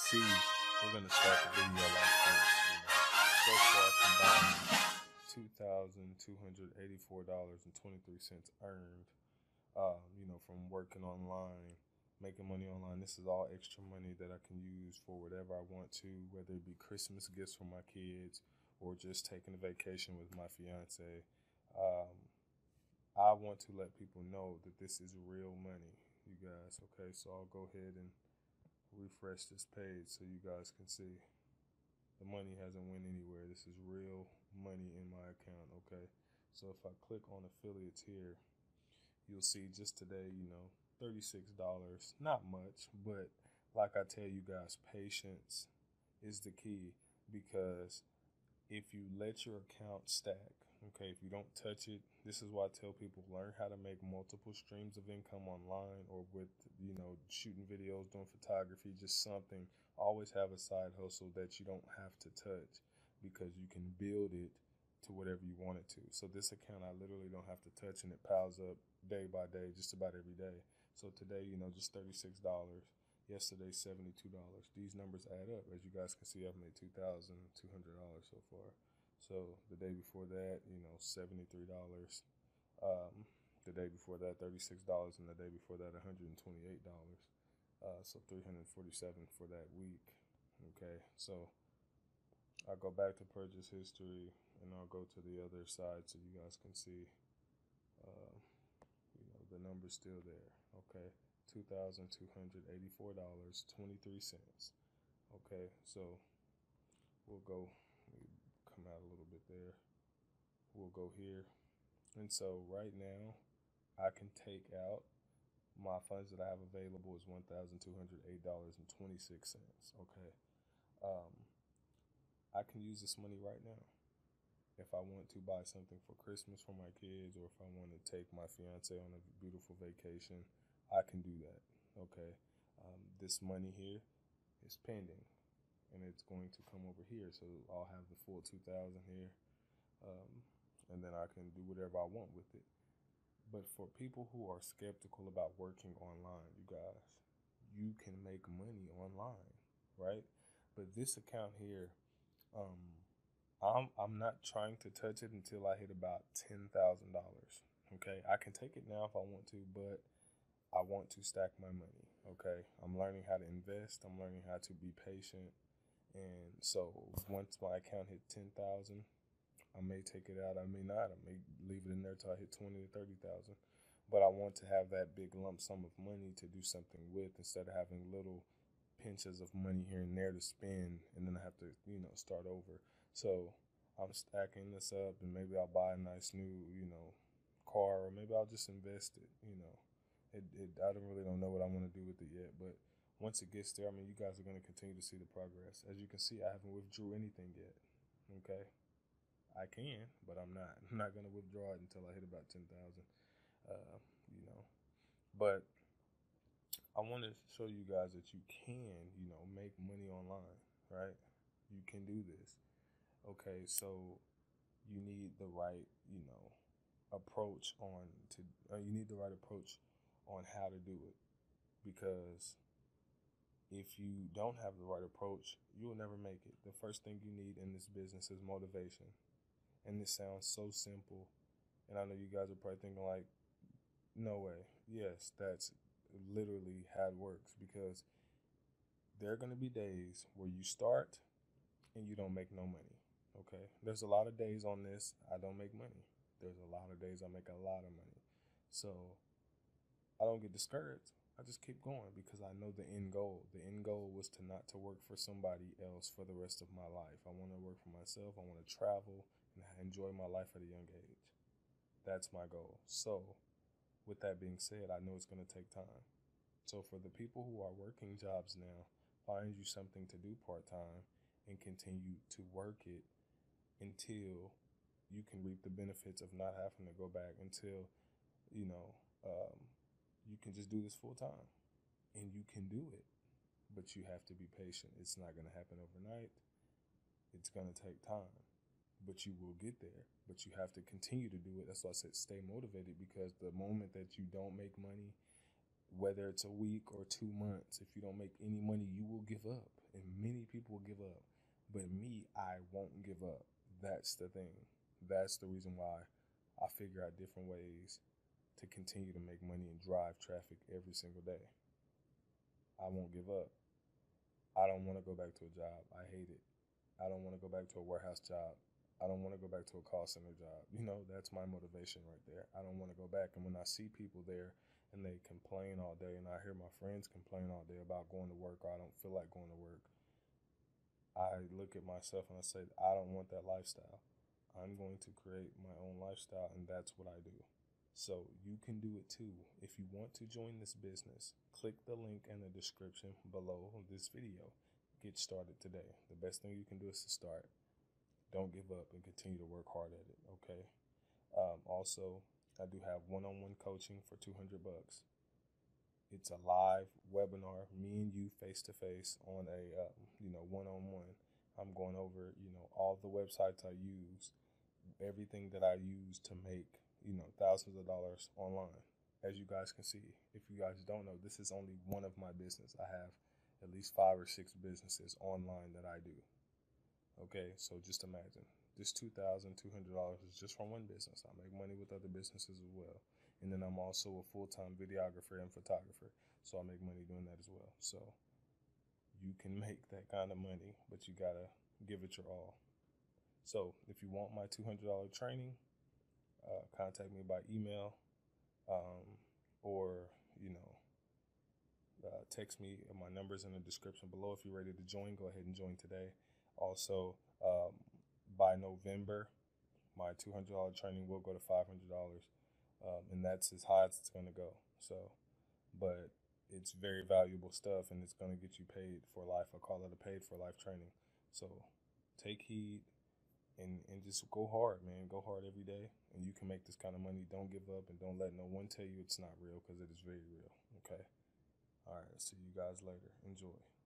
see, we're gonna start the video like this. So far combined, $2,284.23 earned. From working online, making money online. This is all extra money that I can use for whatever I want to, whether it be Christmas gifts for my kids or just taking a vacation with my fiance. Um, I want to let people know that this is real money, you guys. Okay, so I'll go ahead and refresh this page so you guys can see the money hasn't went anywhere. This is real money in my account. Okay, so if I click on affiliates here, you'll see just today, $36. Not much, but like I tell you guys, patience is the key, because if you let your account stack, okay, if you don't touch it, this is why I tell people learn how to make multiple streams of income online or with, shooting videos, doing photography, just something. Always have a side hustle that you don't have to touch, because you can build it to whatever you want it to. So this account I literally don't have to touch, and it piles up day by day, just about every day. So today, just $36. Yesterday, $72. These numbers add up. As you guys can see, I've made $2,200 so far. So the day before that, $73. The day before that, $36, and the day before that, $128. So $347 for that week. Okay, so I'll go back to purchase history, and I'll go to the other side so you guys can see. Uh, the number's still there. Okay, $2,284.23. Okay, so we'll go, come out a little bit there. We'll go here. And so right now, I can take out my funds that I have available is $1,208.26. Okay. I can use this money right now. If I want to buy something for Christmas for my kids, or if I want to take my fiance on a beautiful vacation, I can do that. Okay. This money here is pending, and it's going to come over here. So I'll have the full 2,000 here, and then I can do whatever I want with it. But for people who are skeptical about working online, you guys, you can make money online, right? But this account here, I'm not trying to touch it until I hit about $10,000. Okay, I can take it now if I want to, but I want to stack my money. Okay, I'm learning how to invest. I'm learning how to be patient, and so once my account hit 10,000, I may take it out. I may not. I may leave it in there till I hit 20 to 30,000. But I want to have that big lump sum of money to do something with, instead of having little pinches of money here and there to spend, and then I have to, start over. So I'm stacking this up, and maybe I'll buy a nice new, car, or maybe I'll just invest it. I don't really don't know what I want to do with it yet, but once it gets there, I mean, you guys are going to continue to see the progress. As you can see, I haven't withdrew anything yet. Okay, I can, but I'm not. I'm not going to withdraw it until I hit about 10,000. Uh, you know, but I want to show you guys that you can, make money online, right? You can do this. Okay, so you need the right, approach on to. You need the right approach on how to do it, because if you don't have the right approach, you will never make it. The first thing you need in this business is motivation, and this sounds so simple, and I know you guys are probably thinking like, no way. Yes, that's literally how it works, because there are going to be days where you start and you don't make no money. Okay, there's a lot of days on this I don't make money. There's a lot of days I make a lot of money. So I don't get discouraged. I just keep going, because I know the end goal. The end goal was to not to work for somebody else for the rest of my life. I want to work for myself. I want to travel and enjoy my life at a young age. That's my goal. So with that being said, I know it's going to take time. So for the people who are working jobs now, find you something to do part-time and continue to work it until you can reap the benefits of not having to go back, until, you can just do this full-time, and you can do it. But you have to be patient. It's not going to happen overnight. It's going to take time, but you will get there. But you have to continue to do it. That's why I said stay motivated, because the moment that you don't make money, whether it's a week or 2 months, if you don't make any money, you will give up, and many people give up. But me, I won't give up. That's the thing. That's the reason why I figure out different ways to continue to make money and drive traffic every single day. I won't give up. I don't want to go back to a job. I hate it. I don't want to go back to a warehouse job. I don't want to go back to a call center job. That's my motivation right there. I don't want to go back. And when I see people there and they complain all day, and I hear my friends complain all day about going to work, or I don't feel like going to work, I look at myself and I say, I don't want that lifestyle. I'm going to create my own lifestyle, and that's what I do. So you can do it too. If you want to join this business, click the link in the description below this video. Get started today. The best thing you can do is to start. Don't give up and continue to work hard at it, okay? Also, I do have one-on-one coaching for $200. It's a live webinar, me and you face to face on a one-on-one. I'm going over all the websites I use, everything that I use to make thousands of dollars online. As you guys can see, if you guys don't know, this is only one of my business. I have at least 5 or 6 businesses online that I do. Okay, so just imagine this $2,200 is just from one business. I make money with other businesses as well. And then I'm also a full-time videographer and photographer. So I make money doing that as well. So you can make that kind of money, but you got to give it your all. So if you want my $200 training, contact me by email or, text me. My number's in the description below. If you're ready to join, go ahead and join today. Also, by November, my $200 training will go to $500, and that's as high as it's going to go. So, but it's very valuable stuff, and it's going to get you paid for life. I call it a paid for life training. So take heed and just go hard, man. Go hard every day, and you can make this kind of money. Don't give up, and don't let no one tell you it's not real, because it is very real, okay? All right, see you guys later. Enjoy.